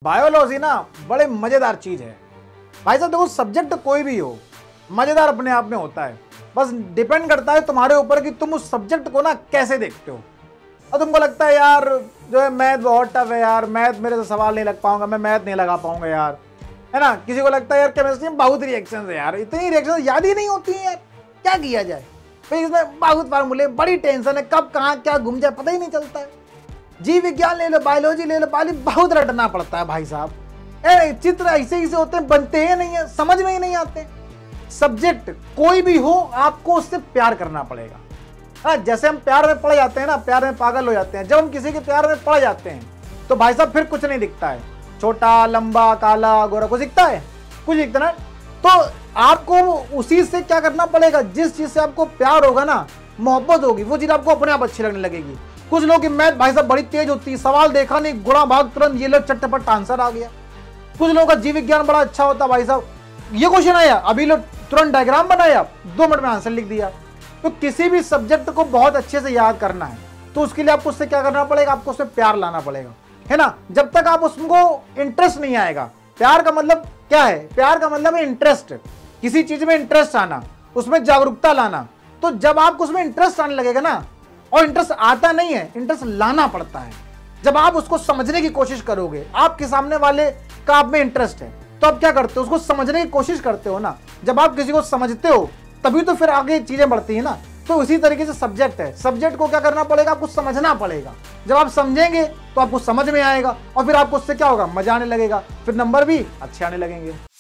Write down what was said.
Biology ना बड़े मजेदार चीज है भाई साहब। देखो सब्जेक्ट कोई भी हो मजेदार अपने आप में होता है, बस डिपेंड करता है तुम्हारे ऊपर कि तुम उस सब्जेक्ट को ना कैसे देखते हो। और तुमको लगता है यार जो है मैथ बहुत टफ है यार, मैथ मेरे से सवाल नहीं लग पाऊंगा, मैं मैथ नहीं लगा पाऊंगा यार, है ना। किसी को लगता है यार केमिस्ट्री में बहुत रिएक्शन है यार, इतनी रिएक्शन याद ही नहीं होती है यार, क्या किया जाए। फिर इसमें बहुत फार्मूले, बड़ी टेंशन है, कब कहाँ क्या घूम जाए पता ही नहीं चलता है। जीव विज्ञान ले लो, बायोलॉजी ले लो, बहुत रटना पड़ता है भाई साहब। चित्र ऐसे ऐसे होते हैं, बनते हैं नहीं है, समझ में ही नहीं आते। सब्जेक्ट कोई भी हो आपको उससे प्यार करना पड़ेगा। जैसे हम प्यार में पड़ जाते हैं ना, प्यार में पागल हो जाते हैं, जब हम किसी के प्यार में पड़ जाते हैं तो भाई साहब फिर कुछ नहीं दिखता है, छोटा लंबा काला गोरा कुछ दिखता है, कुछ दिखता ना। तो आपको उसी से क्या करना पड़ेगा, जिस चीज से आपको प्यार होगा ना, मोहब्बत होगी, वो चीज आपको अपने आप अच्छी लगने लगेगी। कुछ लोगों की मैथ भाई साहब बड़ी तेज होती है, सवाल देखा नहीं गुणा भाग तुरंत ये लो चट्टपट आंसर आ गया। कुछ लोगों का जीव विज्ञान बड़ा अच्छा होता है भाई साहब, ये क्वेश्चन आया अभी लो तुरंत डायग्राम बनाया, 2 मिनट में आंसर लिख दिया। तो किसी भी सब्जेक्ट को बहुत अच्छे से याद करना है तो उसके लिए आपको उससे क्या करना पड़ेगा, आपको उससे प्यार लाना पड़ेगा, है ना। जब तक आप उसको इंटरेस्ट नहीं आएगा, प्यार का मतलब क्या है, प्यार का मतलब है इंटरेस्ट, किसी चीज में इंटरेस्ट आना, उसमें जागरूकता लाना। तो जब आपको उसमें इंटरेस्ट आने लगेगा ना, और इंटरेस्ट आता नहीं है, इंटरेस्ट लाना पड़ता है। जब आप उसको समझने की कोशिश करोगे, आपके सामने वाले का आप में इंटरेस्ट है तो आप क्या करते हो, उसको समझने की कोशिश करते हो ना। जब आप किसी को समझते हो तभी तो फिर आगे चीजें बढ़ती है ना। तो उसी तरीके से सब्जेक्ट है, सब्जेक्ट को क्या करना पड़ेगा, आपको समझना पड़ेगा। जब आप समझेंगे तो आपको समझ में आएगा और फिर आपको उससे क्या होगा, मजा आने लगेगा, फिर नंबर भी अच्छे आने लगेंगे।